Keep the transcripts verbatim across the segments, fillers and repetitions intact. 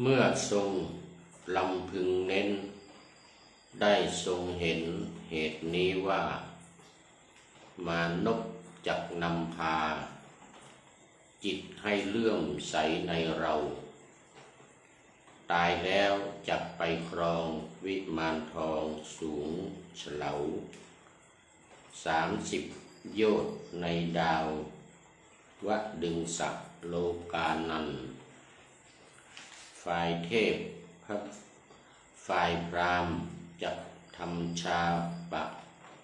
เมื่อทรงลำพึงเน้นได้ทรงเห็นเหตุนี้ว่ามานพจักนำพาจิตให้เลื่อมใสในเราตายแล้วจักไปครองวิมานทองสูงเฉลาสามสิบโยชน์ในดาววดึงศักดิ์โลกานันท์ฝ่ายเทพฝ่ายพราหมณ์จักทำชาปะ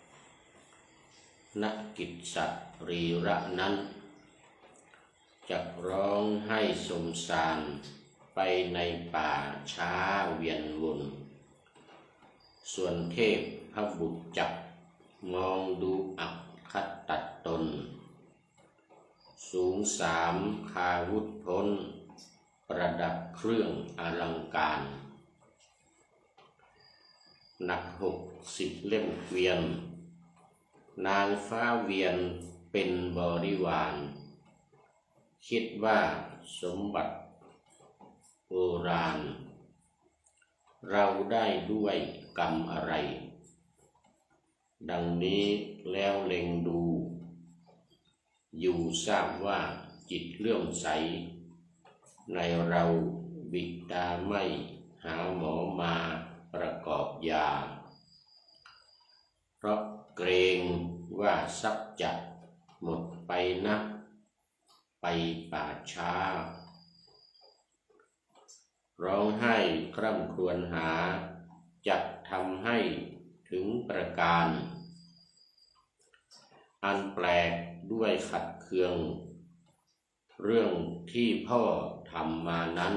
นกิจสัตรีระนั้นจักร้องให้สมสารไปในป่าช้าเวียนวนส่วนเทพพระบุตรจักมองดูอักคัดตัดตนสูงสามคาวุธพ้นประดับเครื่องอลังการหนักหกสิบเล่มเกวียนนางฟ้าเวียนเป็นบริวารคิดว่าสมบัติโบราณเราได้ด้วยกรรมอะไรดังนี้แล้วเล็งดูอยู่ทราบว่าจิตเลื่อมใสในเราบิดาไม่หาหมอมาประกอบยาเพราะเกรงว่าทรัพย์จะหมดไปนะไปป่าช้าร้องไห้คร่ำครวญหาจักทำให้ถึงประการอันแปลกด้วยขัดเคืองเรื่องที่พ่อทำมานั้น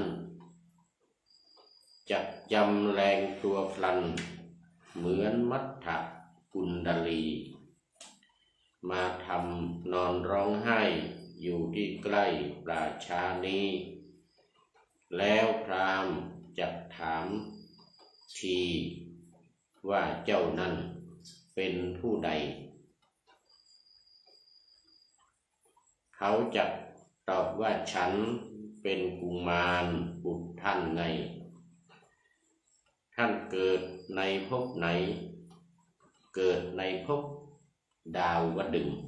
จักจำแรงตัวพลันเหมือนมัทธกุณดลีมาทำนอนร้องไห้อยู่ที่ใกล้ปราชานี้แล้วพราหมณ์จักถามทีว่าเจ้านั้นเป็นผู้ใดเขาจักตอบว่าฉันเป็นกุมารบุตรท่านไงท่านเกิดในภพไหนเกิดในภพดาวดึงส์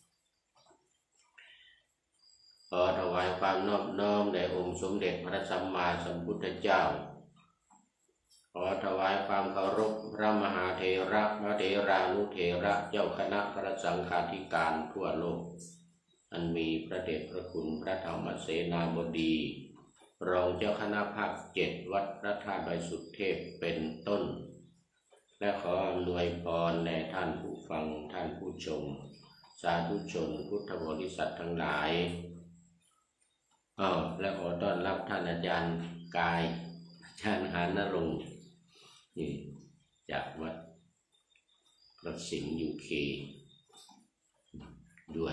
ขอถวายความนอบน้อมแด่องค์สมเด็จพระสัมมาสัมพุทธเจ้าขอถวายความเคารพพระมหาเถระพระเถรานุเถระเจ้าคณะพระสังฆาธิการทั่วโลกอันมีพระเดชพระคุณพระธรรมเสนาบดีรองเจ้าคณะภาคเจ็ดวัดพระธาตุดอยสุเทพเป็นต้นและขออำนวยพรแด่ท่านผู้ฟังท่านผู้ชมสาธุชนพุทธบริษัททั้งหลายอ้าวและขอต้อนรับท่านอาจารย์กายอาจารย์หานรงค์นี่จากวัดพระสิงห์ยูเคด้วย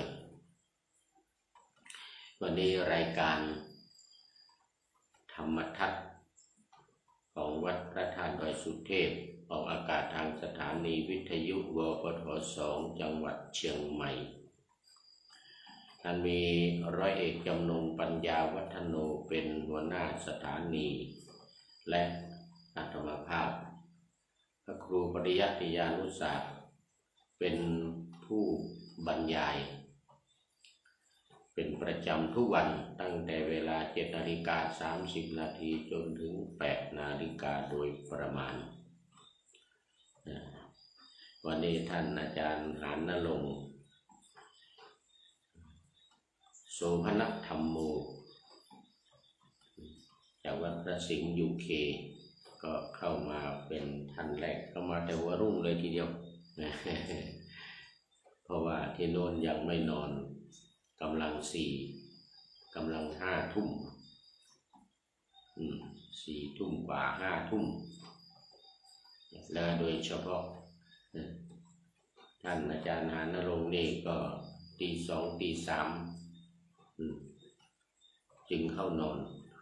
วันนี้รายการธรรมทัศน์ของวัดพระธาตุดอยสุเทพออกอากาศทางสถานีวิทยุวปทสองจังหวัดเชียงใหม่ท่านมีร้อยเอกจำนงปัญญาวัฒโนเป็นหัวหน้าสถานีและอาตมาภาพพระครูปริยัติยานุศาสตร์เป็นผู้บรรยายเป็นประจำทุกวันตั้งแต่เวลาเจ็ดนาฬิกาสามสิบนาทีจนถึงแปดนาฬิกาโดยประมาณวันนี้ท่านอาจารย์หานณรงค์โสภณธรรมโมจากวัดพระสิงห์ยูเคก็เข้ามาเป็นท่านแรกเข้ามาแต่หัวรุ่งเลยทีเดียวเพราะว่าที่โน้นยังไม่นอนกำลังสี่กำลังห้าทุ่มสี่ทุ่มกว่าห้าทุ่มและโดยเฉพาะท่านอาจารย์หานรงค์นี่ก็ตีสองตีสามจึงเข้านอน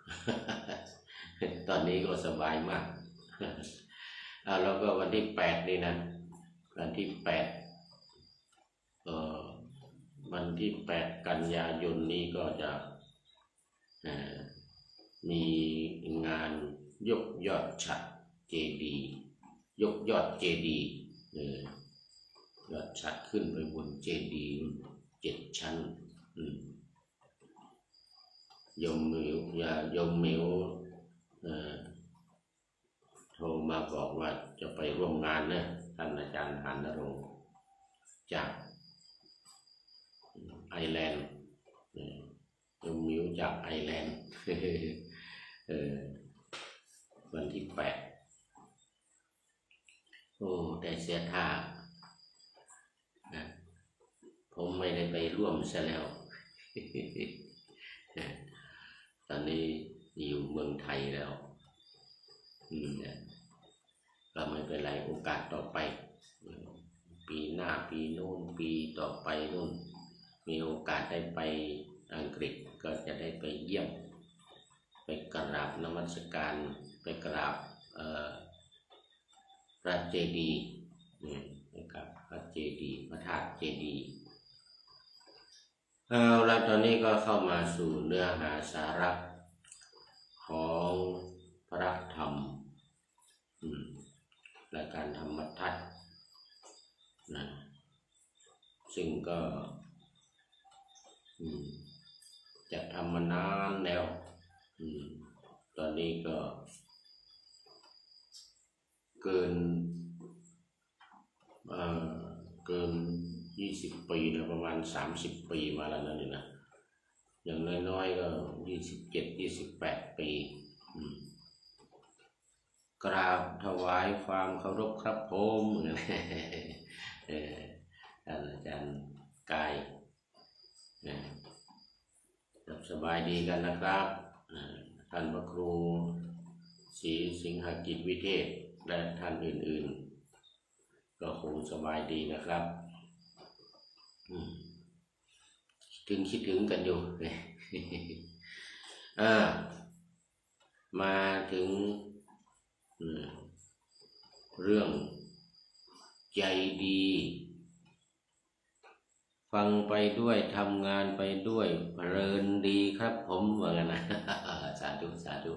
ตอนนี้ก็สบายมากแล้วก็วันที่แปดนี่นะวันที่แปดเอ่อวันที่แปดกันยายนนี้ก็จะมีงานยกยอดฉัตรเจดีย์ยกยอดเจดีย์ยอดฉัตรขึ้นไปบนเจดีย์เจ็ดชั้นยมมิวยายมมิวโทรมาบอกว่าจะไปร่วมงานนะท่านอาจารย์หานรงค์จากไอร์แลนด์ยมมิวจากไอร์แลนด์วันที่แปดโอ้แต่เสียท่าผมไม่ได้ไปร่วมซะแล้วตอนนี้อยู่เมืองไทยแล้วก็ไม่เป็นไรโอกาสต่อไปปีหน้าปีโน้นปีต่อไปโน้นมีโอกาสได้ไปอังกฤษก็จะได้ไปเยี่ยมไปกราบนมัสการไปกราบพระเจดีย์นะครับพระเจดีย์พระธาตุเจดีย์เอาละตอนนี้ก็เข้ามาสู่เนื้อหาสาระของพระธรรมและการธรรมทัศน์นะซึ่งก็จะทำมานานแล้วตอนนี้ก็เกินเอ่อเกินยี่สิบปีนะประมาณสามสิบปีมาแล้วนั่นเองนะอย่างน้อยๆก็ยี่สิบเจ็ดยี่สิบแปดปีกราบถวายความเคารพครับผมท่านอาจารย์กายสบายดีกันนะครับท่านพระครูศรีสิงหกิจวิเทศและท่านอื่นๆก็คงสบายดีนะครับถึงคิดถึงกันอยู่มาถึงเรื่องใจดีฟังไปด้วยทำงานไปด้วยเพลินดีครับผมว่างั้นนะสาธุสาธุ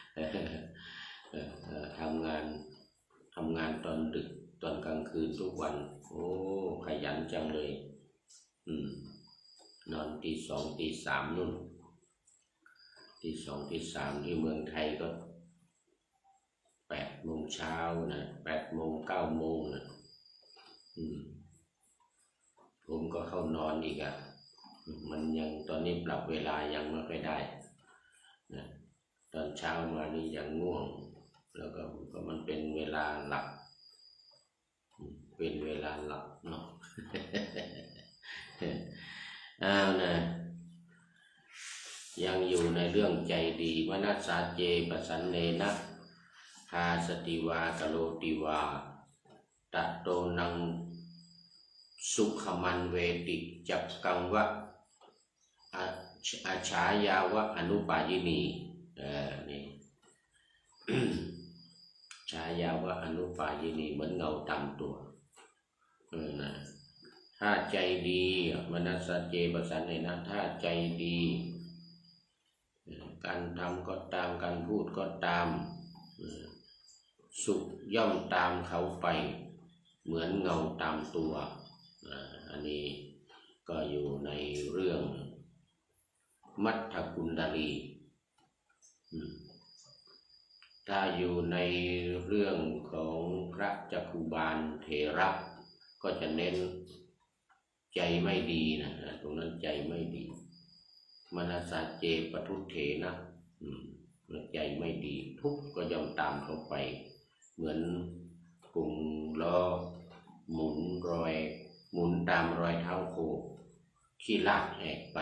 ทำงานทำงานตอนดึกตอนกลางคืนทุกวันโอ้ขยันจังเลยอืมนอนตีสองตีสามนู่นตีสองตีสามที่เมืองไทยก็แปดโมงเช้านะแปดโมงเก้าโมงนะอืมผมก็เข้านอนอีกอ่ะมันยังตอนนี้ปรับเวลายังไม่ค่อยได้นะตอนเช้ามานี่ยังง่วงแล้วก็ก็มันเป็นเวลาหลับเป็นเวลาหลับเนาะอ้าวนะยังอยู่ในเรื่องใจดีมนัสสาเจปสันเนนะคาสติวากโลติวาตะโตนังสุขมันเวติจักกังวะอาชายาวะอนุปายินีเออนี่ ชายาวะอนุปายินีเหมือนเงาตามตัวเออนะถ้าใจดีมนัสสะเจปสันเนนะถ้าใจดีการทำก็ตามการพูดก็ตามสุขย่อมตามเขาไปเหมือนเงาตามตัวอันนี้ก็อยู่ในเรื่องมัทธกุณฑลีถ้าอยู่ในเรื่องของพระจักขุบาลเถระก็จะเน้นใจไม่ดีนะตรงนั้นใจไม่ดีมนัสสะเจปทุเถนะใจไม่ดีทุกข์ก็ย่อมตามเขาไปเหมือนกุงล้อหมุนรอยหมุนตามรอยเท้าโคที่ลากแหกไป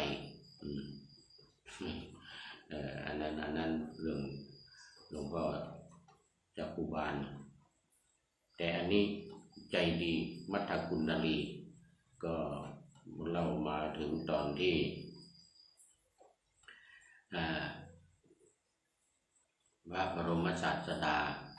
อันนั้นอันนั้นเรื่องหลวงพ่อจักขุบาลแต่อันนี้ใจดีมัทธกุณฑลีก็เรามาถึงตอนที่พระบรมศาสดา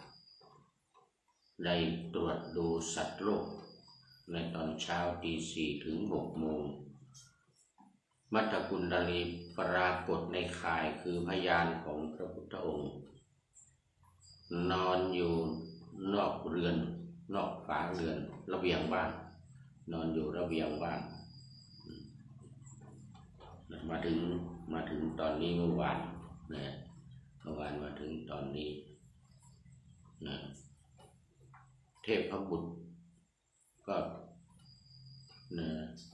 ได้ตรวจดูสัตว์โลกในตอนเช้าตีสี่ถึงหกโมงมัทธกุณฑลีปรากฏในข่ายคือพยานของพระพุทธองค์นอนอยู่นอกเรือนนอกฝาเรือนระเบียงบ้านนอนอยู่ระเบียงบ้านมาถึงมาถึงตอนนี้เมื่อวานนะเมื่อวานมาถึงตอนนี้นะเทพพบุตรก็นะ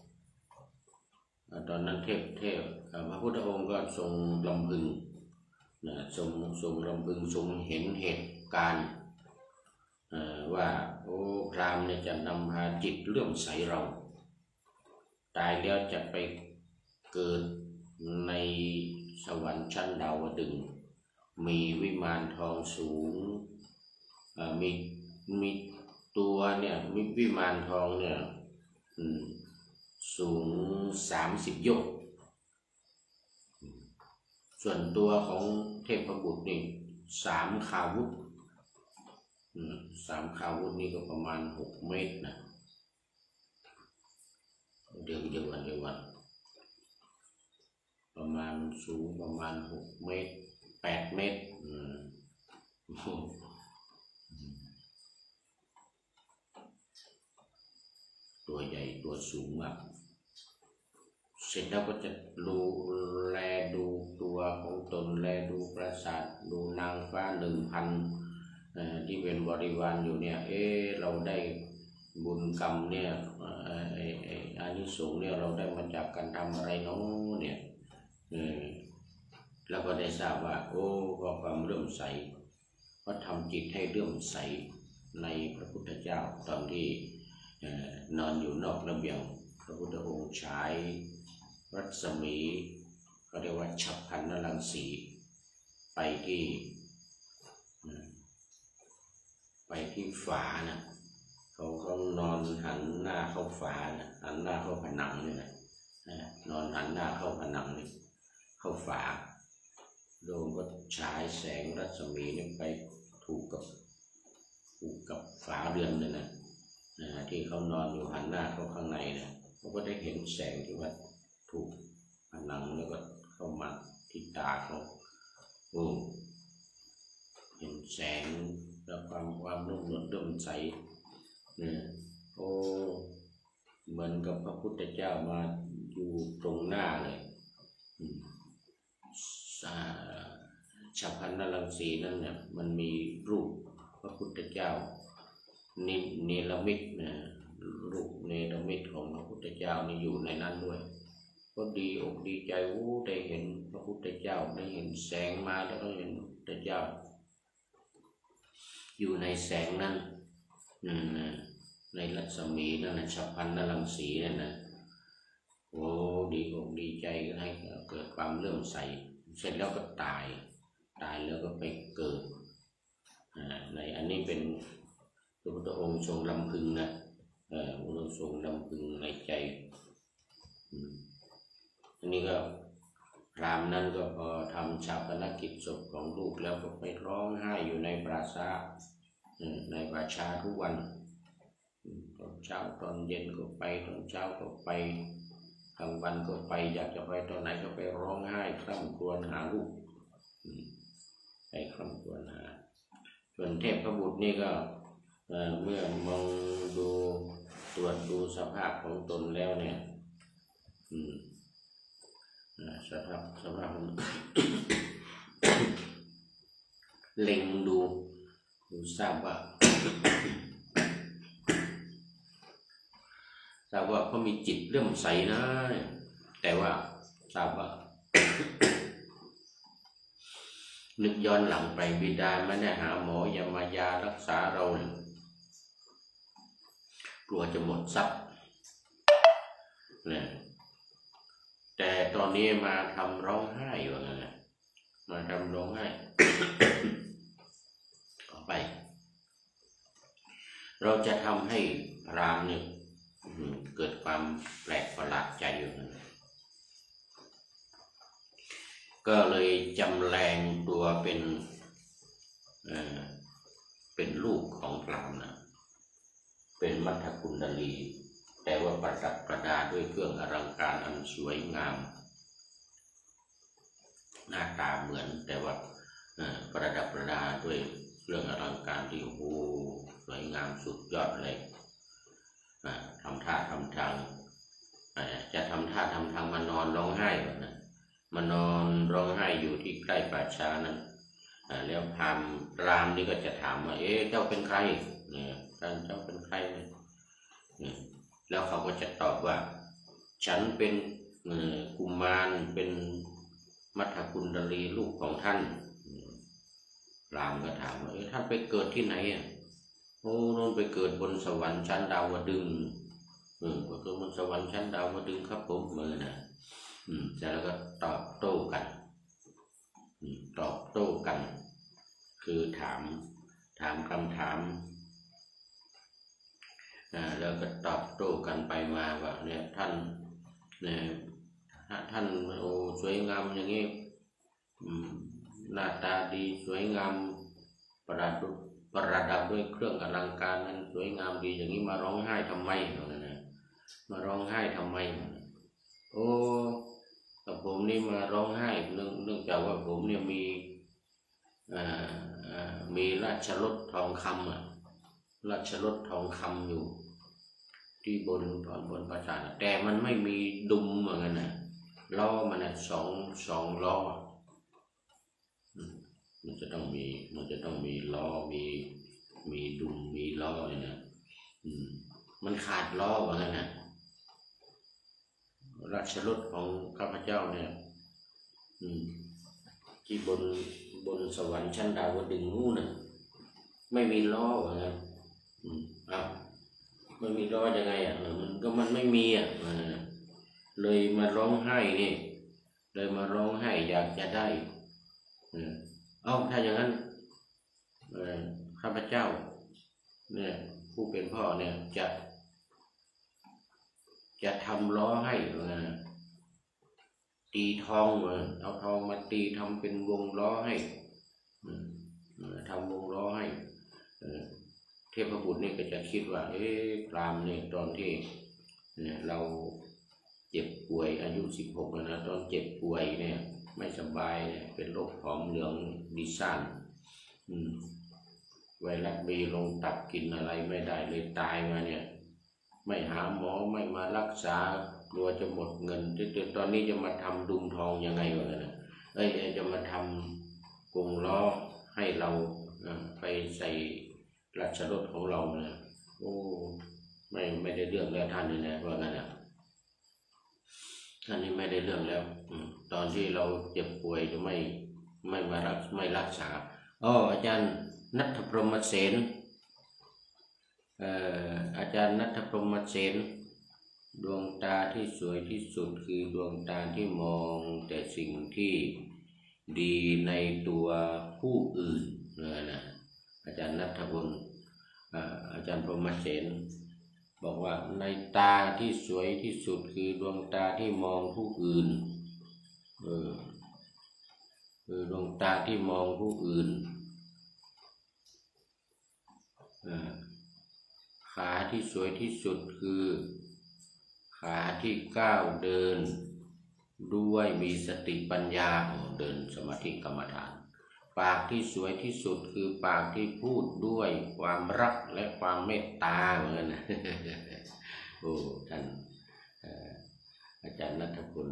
ตอนนั้นเทพเทพพระพุทธองค์ก็ทรงลำพึงนะทรงทรงลำพึงทรงเห็นเหตุการณ์ว่าโอ้พราหมณ์เนี่ยจะนำพาจิตเลื่อมใสเราตายแล้วจะไปเกิดในสวรรค์ชั้นดาวดึงส์มีวิมานทองสูงมีมีตัวเนี่ยมีวิมานทองเนี่ยสูงสามสิบโยชน์ส่วนตัวของเทพบุตรนี่สามคาวุธสามคาวุธนี่ก็ประมาณหกเมตรนะเดี๋ยวเดี๋ยววันเดี๋ยววันประมาณสูงประมาณหกเมตรแปดเมตรตัวใหญ่ตัวสูงมากเสร็จแล้วก็จะดูแลดูตัวของตนแลดูปราสาทดูนางฟ้าหนึ่งพันที่เป็นบริวารอยู่เนี่ยเออเราได้บุญกรรมเนี่ยอานิสงส์เนี่ยเราได้มาจากการทำอะไรเนาะเนี่ยแล้วก็ได้ทราบว่าโอ้เพราะความเลื่อมใสเพราะทำจิตให้เลื่อมใสในพระพุทธเจ้าตอนที่นอนอยู่นอกระเบียงพระพุทธองค์ฉายรัศมีก็เรียกว่าฉัพพรรณรังสีไปที่ไปที่ฝานะเขาเขานอนหันหน้าเข้าฝานะหันหน้าเข้าผนังนี่แหละนอนหันหน้าเข้าผนังนี่เข้าฝาโดมก็ฉายแสงรัศมีนี่ไปถูกกับถูกกับฝาเรือนเลยนะที่เขานอนอยู่หันหน้าเข้าข้างในเนี่ยเขาก็ได้เห็นแสงที่ว่าถูกผนังแล้วก็เข้ามาที่ตาเขาโอ้เห็นแสงแล้วความความนุ่มนวลเลื่อมใสเนี่ยโอ้เหมือนกับพระพุทธเจ้ามาอยู่ตรงหน้าเลยฉัพพรรณรังสีนั่นเนี่ยมันมีรูปพระพุทธเจ้านิเนรมิตนะรูปเนรมิตของพระพุทธเจ้านี่อยู่ในนั้นด้วยก็ดีอกดีใจโอ้ได้เห็นพระพุทธเจ้าได้เห็นแสงมาแล้วก็เห็นพระพุทธเจ้าอยู่ในแสงนั้นในรัศมีนั่นนะฉัพพรรณรังสีนั่นนะโอ้ดีอกดีใจก็ให้เกิดความเลื่อมใสเสร็จแล้วก็ตายตายแล้วก็ไปเกิดในอันนี้เป็นพระพุทธองค์ทรงลำพึงนะเออพระองค์ทรงลำพึงในใจอันนี้ก็พราหมณ์นั้นก็พอทำชาปนกิจศพของลูกแล้วก็ไปร้องไห้อยู่ในปราสาทในป่าช้าทุกวันตอนเช้าตอนเย็นก็ไปตอนเช้าก็ไปกลางวันก็ไปอยากจะไปตอนไหนก็ไปร้องไห้คร่ำครวญหาลูกไปคร่ำครวญหาส่วนเทพบุตรนี่ก็เมื่อมองดูตรวจดูสภาพของตนแล้วเนี่ยสภาพสภาพ เล็งดูดูทราบว่า ทราบว่าเขามีจิตเลื่อมใสนะแต่ว่าทราบว่า นึกย้อนหลังไปบิดาไม่ได้หาหมอยามายารักษาเรากลัวจะหมดทรัพย์เนี่ยแต่ตอนนี้มาทำร้องไห้อยู่นั่นแหละมาทำร้องไห้ ต่อไปเราจะทำให้พราหมณ์เนี่ยเกิดความแปลกประหลาดใจอยู่นั่นก็เลยจำแรงตัวเป็นเอ่อเป็นลูกของพราหมณ์นะเป็นมัทธกุณฑลีแต่ว่าประดับประดาด้วยเครื่องอลังการอันสวยงามหน้าตาเหมือนแต่ว่าประดับประดาด้วยเรื่องอลังการที่โอ้โหสวยงามสุดยอดเลยทำท่าทำทางจะทำท่าทำทางมานอนร้องไห้แบบนั้นมานอนร้องไห้อยู่ที่ใกล้ป่าช้านั้นแล้วพราหมณ์รามนี่ก็จะถามว่าเอ๊ะเจ้าเป็นใครเนี่ยท่านเจ้าเป็นใครเนี่ยแล้วเขาก็จะตอบว่าฉันเป็นกุมารเป็นมัทธกุณฑลีลูกของท่านรามก็ถามว่าเอ๊ะท่านไปเกิดที่ไหนอ่ะโอ้นนไปเกิดบนสวรรค์ชั้นดาวดึงส์เออไปเกิดบนสวรรค์ชั้นดาวดึงส์ครับผมเมื่อนะอืมแล้วก็ตอบโต้กันตอบโต้กันคือถามถามคำถามแล้วก็ตอบโต้กันไปมาว่าเนี่ยท่านเนี่ยท่านโอ้สวยงามอย่างนี้หน้าตาดีสวยงามประดับประดับด้วยเครื่องอลังการนั้นสวยงามดีอย่างนี้มาร้องไห้ทำไมนะมาร้องไห้ทำไมโอ้กับผมนี่มาร้องไห้เนื่องเนื่องจากว่าผมเนี่ยมีมีราชรถทองคำอ่ะราชรถทองคำอยู่ที่บนตอนบนปราสาทแต่มันไม่มีดุมเหมือนกันนะล้อมันนะสองสองล้อมันจะต้องมีมันจะต้องมีล้อมีมีดุมมีล้อเลยนะมันขาดล้อเหมือนกันนะราชรถของข้าพเจ้าเนี่ยที่บนบนสวรรค์ชั้นดาวดึงส์นู่นน่ะไม่มีล้อเหมือนกันอ้าวไม่มีล้อยังไงอ่ะมันก็มันไม่มีอ่ะเลยมาร้องไห้นี่เลยมาร้องไห้อยากจะได้เอ้าถ้าอย่างนั้นข้าพเจ้าเนี่ยผู้เป็นพ่อเนี่ยจะจะทำล้อให้ตีทองเอาทองมาตีทำเป็นวงล้อให้ทำวงล้อให้เทพบุตรนี่ก็จะคิดว่าเอ๊ะพราหมณ์เนี่ยตอนที่เนี่ยเราเจ็บป่วยอายุสิบหกแล้วนะตอนเจ็บป่วยเนี่ยไม่สบายเนี่ยเป็นโรคผอมเหลืองดิซ่านไวรัสบีลงตับกินอะไรไม่ได้เลยตายมาเนี่ยไม่หาหมอไม่มารักษากลัวจะหมดเงินจนตอนนี้จะมาทำดุมทองยังไงวะเนี่ยเอ้ยจะมาทำกงล้อให้เราไปใส่ราชรถของเราเนี่ยโอ้ไม่ไม่ได้เรื่องแล้วท่านนี่นะว่างั้นอ่ะท่านนี้ไม่ได้เรื่องแล้วตอนที่เราเจ็บป่วยจะไม่ไม่มารักไม่รักษาอ๋ออาจารย์ณัฐพรหมเสนเอ่ออาจารย์ณัฐพรหมเสนดวงตาที่สวยที่สุดคือดวงตาที่มองแต่สิ่งที่ดีในตัวผู้อื่นนะอาจารย์ณัฐพลอาจารย์พรหมเสนบอกว่าในตาที่สวยที่สุดคือดวงตาที่มองผู้อื่นเออคือดวงตาที่มองผู้อื่นขาที่สวยที่สุดคือขาที่ก้าวเดินด้วยมีสติปัญญาเดินสมาธิกรรมฐานปากที่สวยที่สุดคือปากที่พูดด้วยความรักและความเมตตาเหมือนกันนะโอ้ท่านอาจารย์ณัฐพล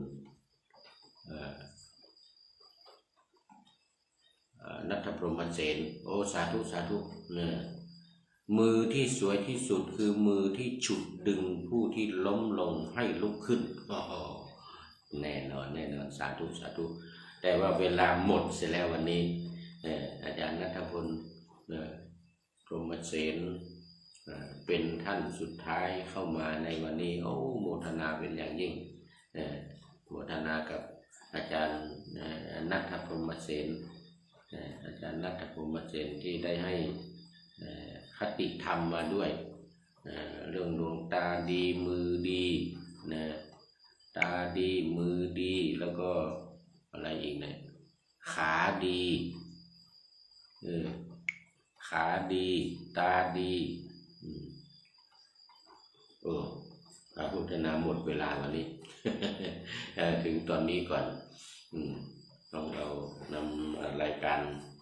ณัฐพรหมเสนโอ้สาธุสาธุเนี่ยมือที่สวยที่สุดคือมือที่ฉุดดึงผู้ที่ล้มลงให้ลุกขึ้นอ๋อแน่นอนแน่นอนสาธุสาธุแต่ว่าเวลาหมดเสร็จแล้ววันนี้อาจารย์ณัฐพลพรหมเสนเป็นท่านสุดท้ายเข้ามาในวันนี้โอ้โมทนาเป็นอย่างยิ่งโมทนากับอาจารย์ณัฐพรหมเสนอาจารย์ณัฐพรหมเสนที่ได้ให้คติธรรมมาด้วยเรื่องดวงตาดีมือดีนะตาดีมือดีแล้วก็อะไรอีกเนี่ยขาดีเออขาดีตาดีโอ้พระพุทธนาหมดเวลาวันนี้ถึงตอนนี้ก่อนโอของเรานำรายการ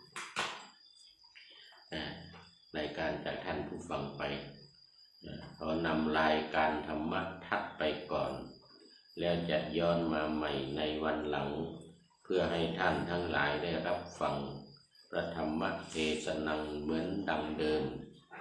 รายการจากท่านผู้ฟังไปเรานำรายการธรรมะทัดไปก่อนแล้วจะย้อนมาใหม่ในวันหลังเพื่อให้ท่านทั้งหลายได้รับฟังพระธรรมเทศนาเหมือนดังเดิม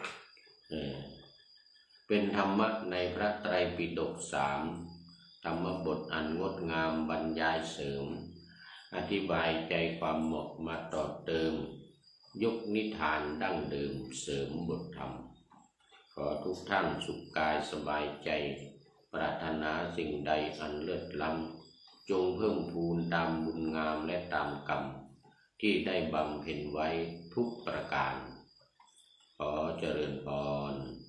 เป็นธรรมะในพระไตรปิฎกสามธรรมบทอันงดงามบรรยายเสริมอธิบายใจความเหมาะมาต่อเติมยกนิทานดั้งเดิมเสริมบทธรรมขอทุกท่านสุขกายสบายใจปรารถนาสิ่งใดอันเลิศล้ำจงเพิ่มพูนตามบุญงามและตามกรรมที่ได้บำเพ็ญไว้ทุกประการขอเจริญพร